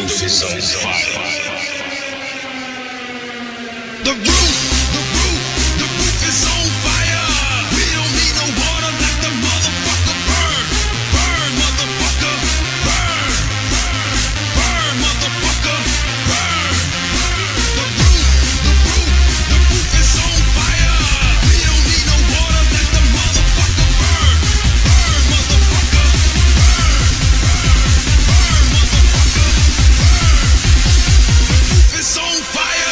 roof is on fire. The roof is on fire. We don't need no water, let the motherfucker burn. Burn, motherfucker, burn. Burn, motherfucker, burn. The roof is on fire. We don't need no water, let the motherfucker burn. Burn, motherfucker, burn. Burn, motherfucker, burn. The roof is on fire.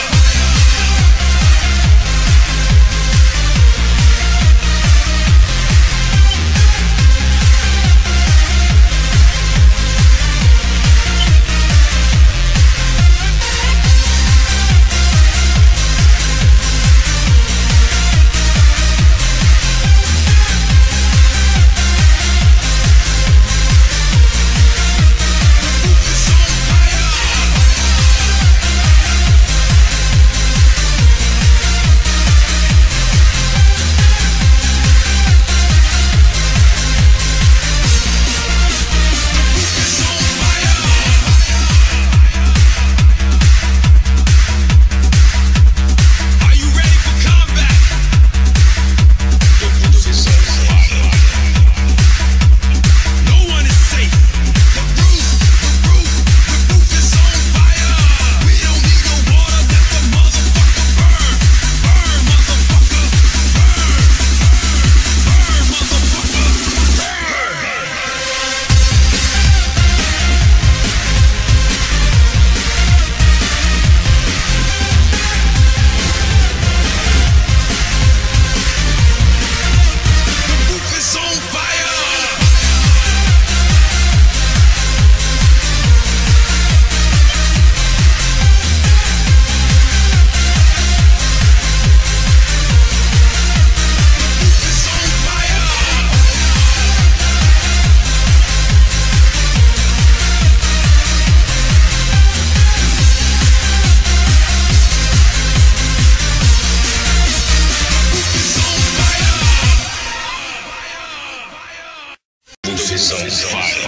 Is on fire.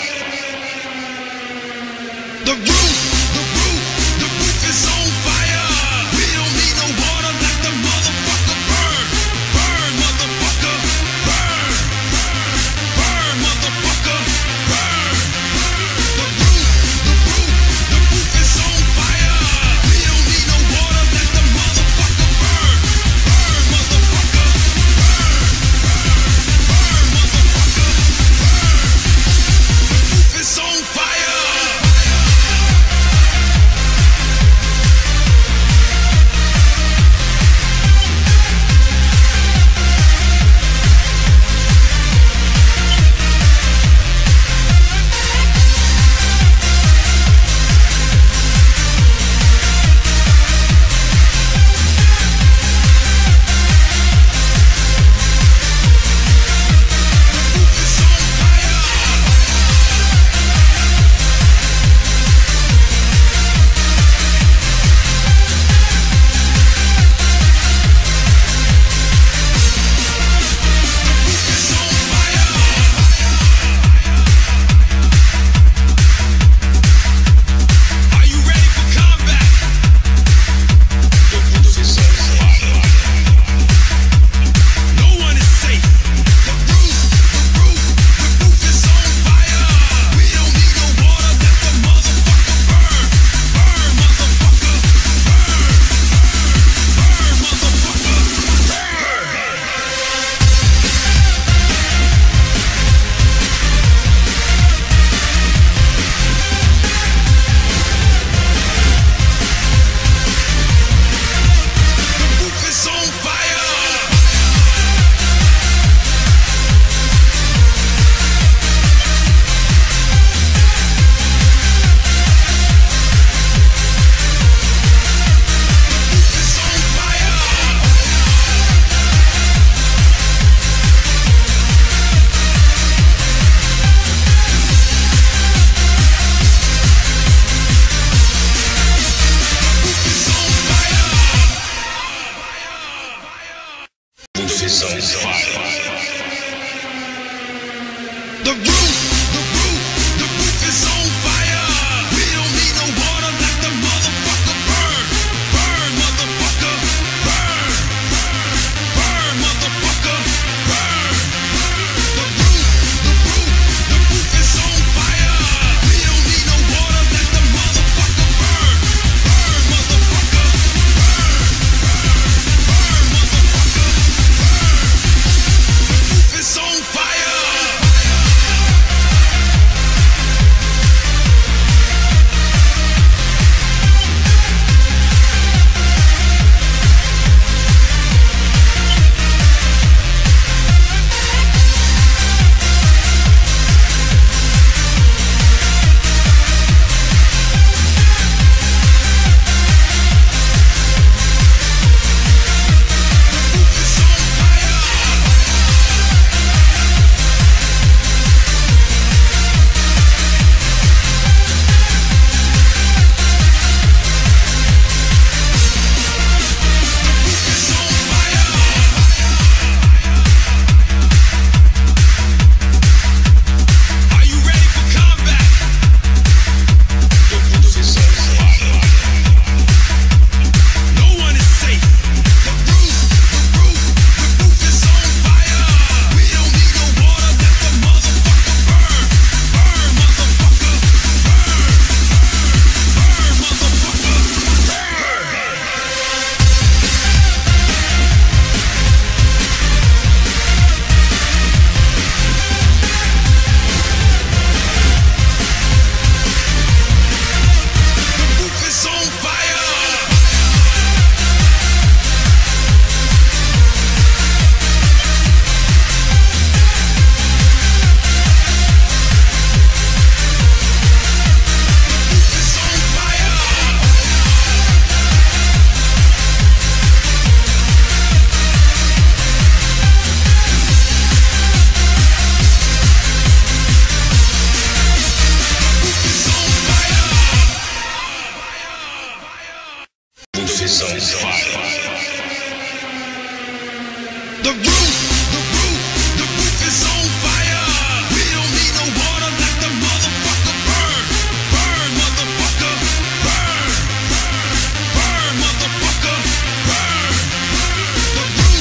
The roof is on fire. We don't need no water, let the motherfucker burn. Burn, motherfucker, burn. Burn, motherfucker, burn. The roof is on fire. We don't need no water, let the motherfucker burn. Burn, motherfucker, burn. Burn, motherfucker, burn. The roof is on fire. Is on fire. The roof is on fire. We don't is on fire. The roof is on fire. We don't need no water, let the motherfucker burn. Burn, motherfucker, burn. Burn, motherfucker, burn. The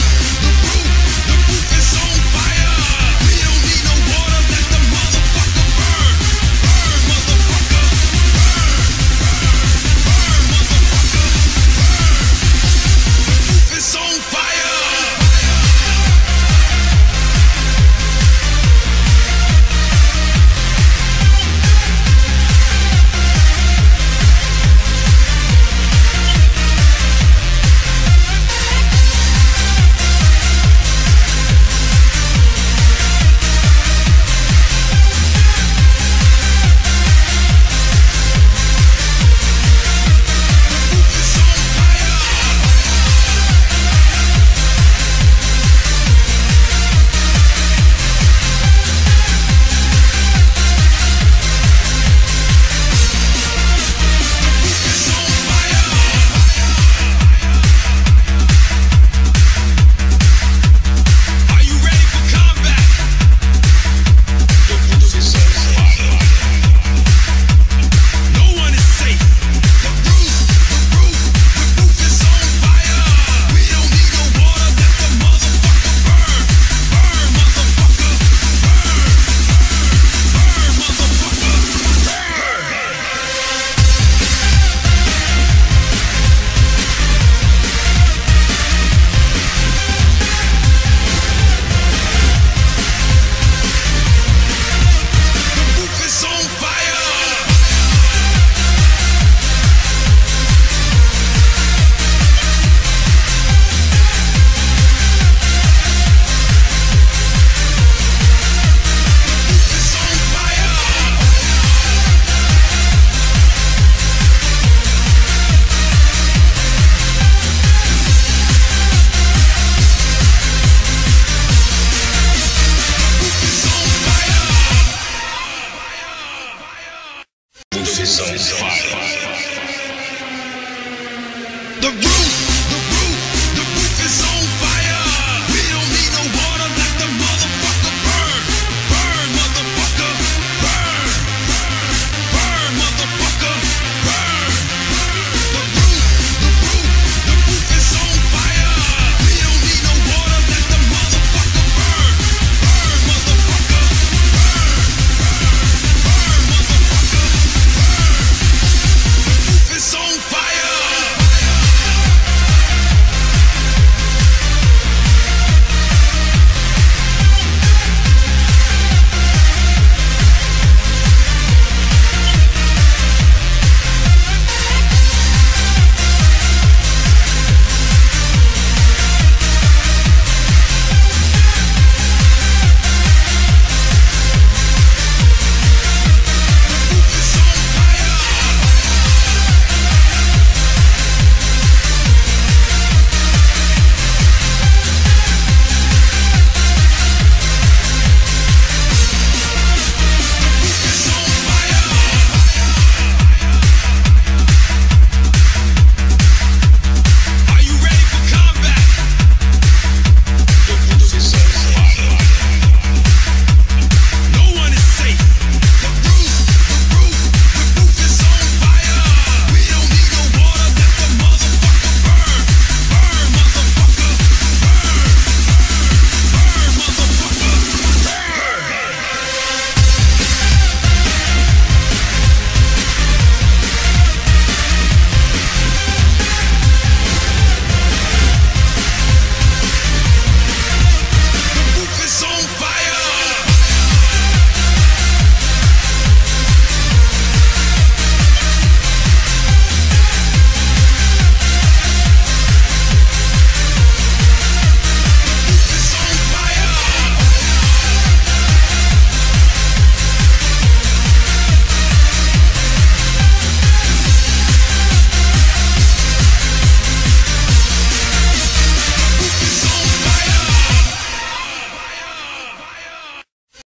roof is on fire. We don't need no water, let the motherfucker burn. Burn, motherfucker, burn. Burn, motherfucker, burn. The roof is on fire. Is on fire. The roof